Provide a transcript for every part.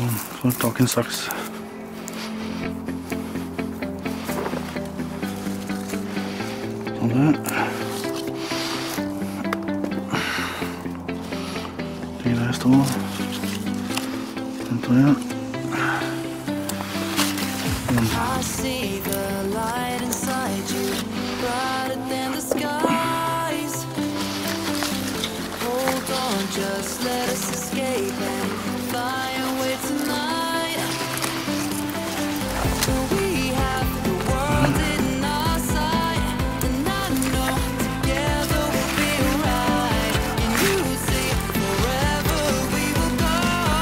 får tak i en saks. Sånn der. De der står. Den tar jeg. I see the light inside you, brighter than the skies. Hold on, just let us escape and fly away tonight. We have the world in our sight, and I know together we'll be right. And you see, forever we will go.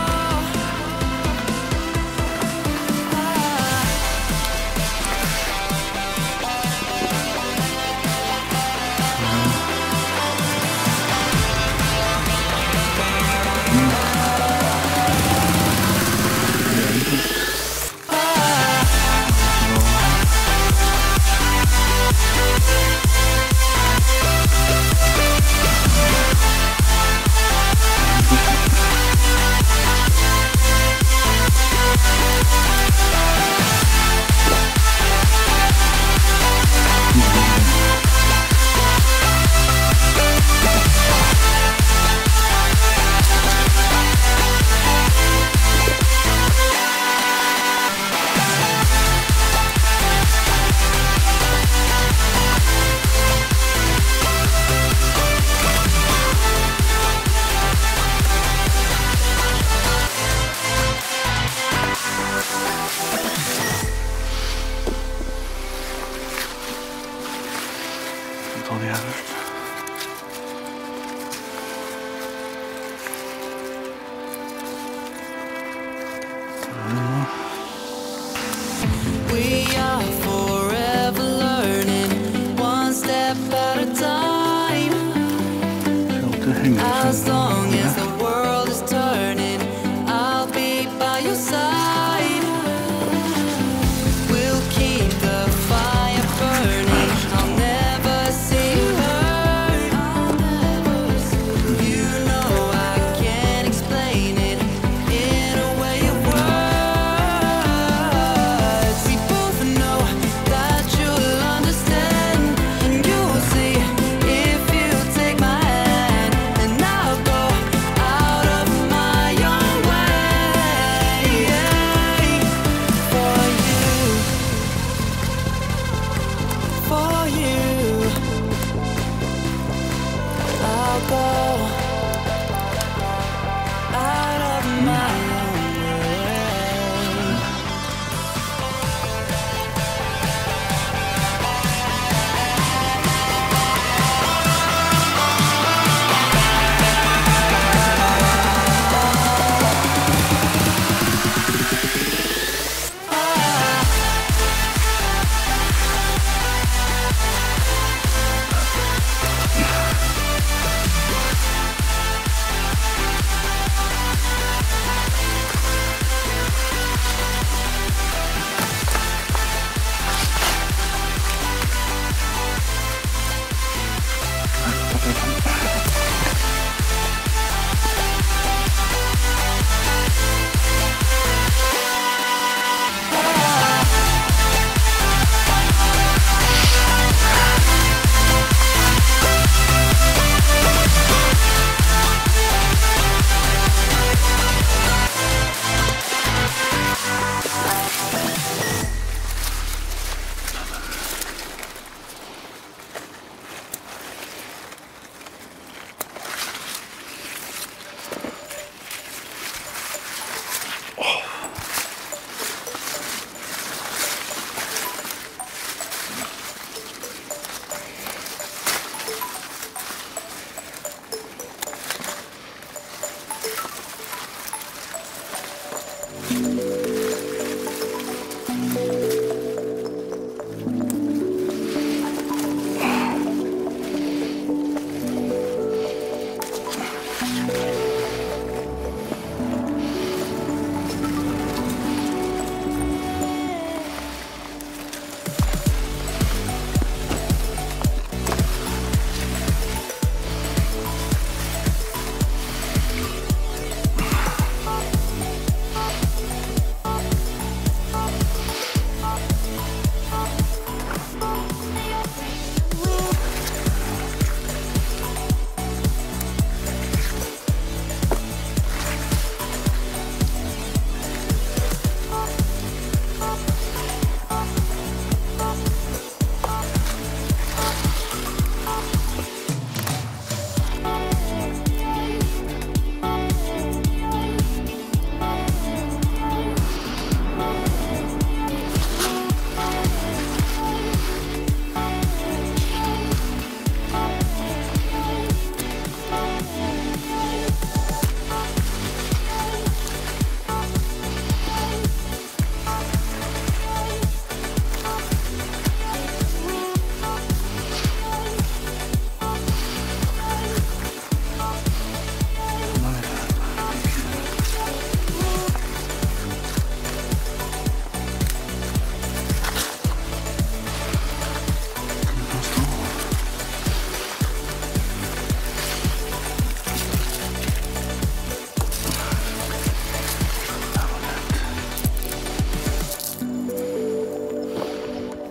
Ta de her først. We are forever learning, one step at a time. As long as the world is turning, I'll be by your side. We'll keep the fire burning, I'll never see you hurt. You know I can't explain it in a way of words. We both know that you'll understand, and you'll see if you take my hand, and I'll go out of my own way for you, for you. I'll go out of my own way.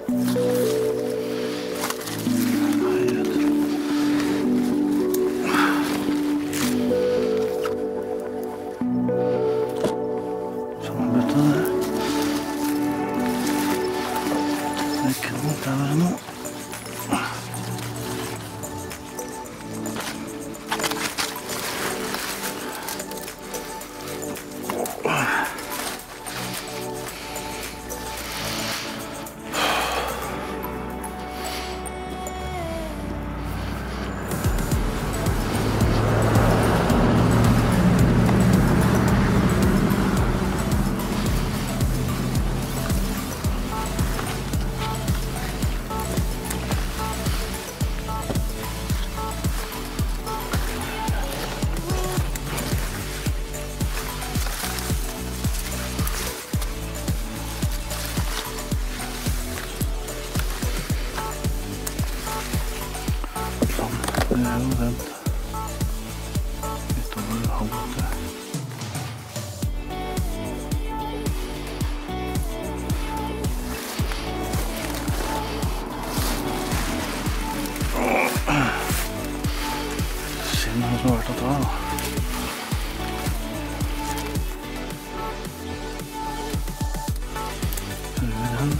Det er jo den litt over halvt. Synd han som har vært å ta da. Prøver den.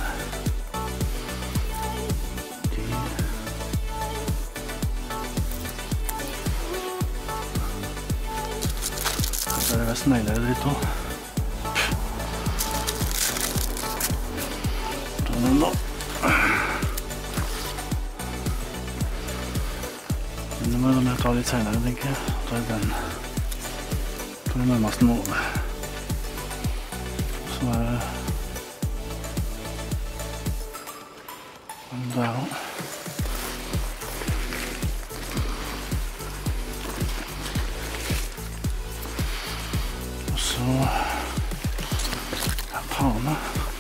Så er det sneglere dritt også. Ta den da. Den må jeg ta litt senere, tenker jeg. Ta den. For det nærmeste nå. Så er det den der også. Så en pane.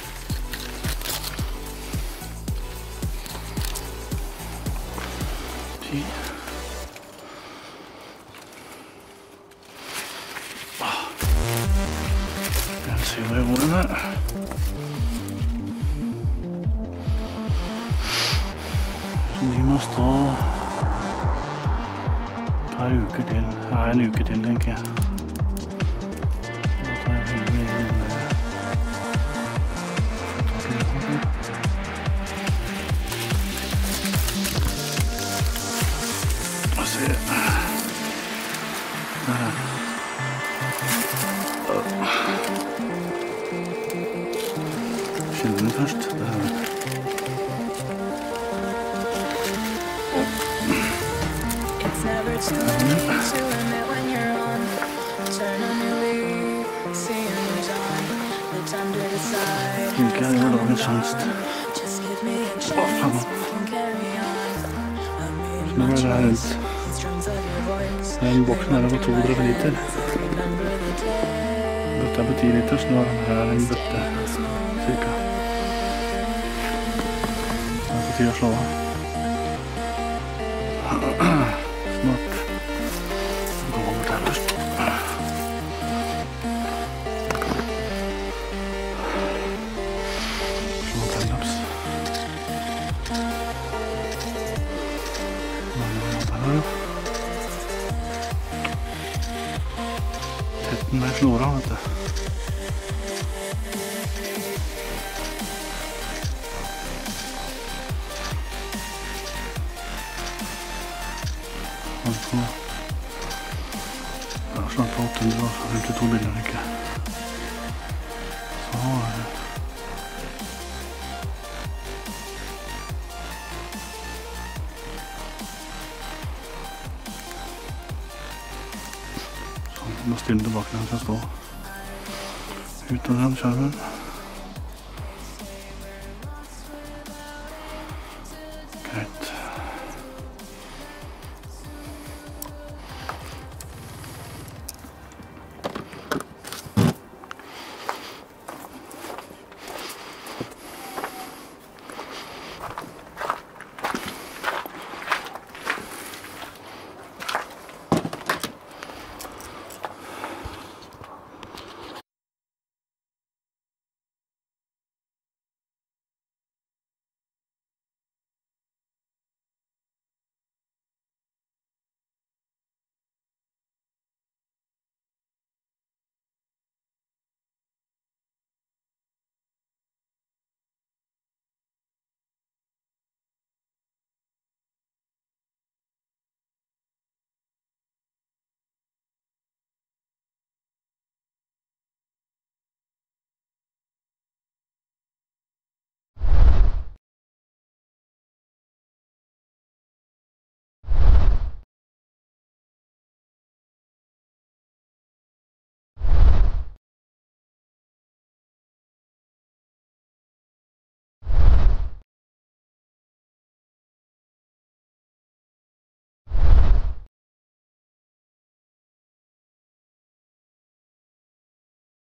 Jeg ser hvor jeg går den her. Så de må stå et par uker til. Ja, en uke til, tenker jeg. Kjenner den først. Tenker jeg gjør dagens sjanse. Å, faen. Så nå er det her rundt. Den boksen er på 200 liter. Bøtta er på 10 liter, så nå er det en bøtte, cirka. Det er på tide å slå av. Snart. Gå over til først. Slå timelapse. Tetten der slår av, vet du. Jeg har snart på 852 bilder, ikke? Så er det. Sånn, du må stille tilbake den skal stå. Ut av den skjermen. Greit.